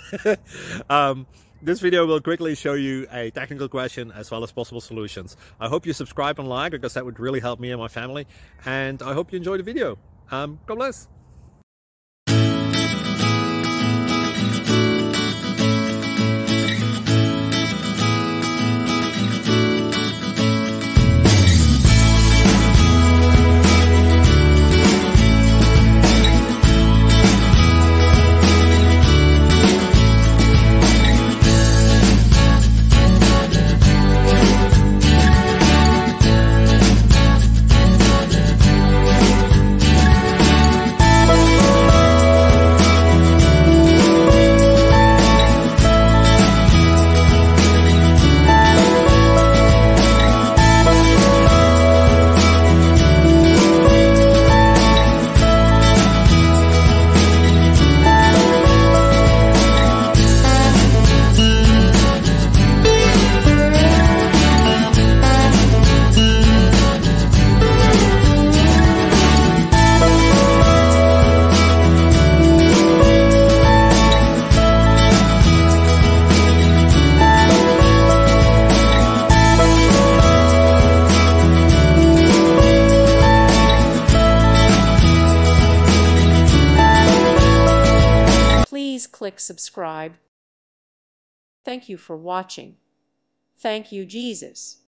This video will quickly show you a technical question as well as possible solutions. I hope you subscribe and like, because that would really help me and my family. And I hope you enjoy the video. God bless. Please click subscribe. Thank you for watching. Thank you, Jesus.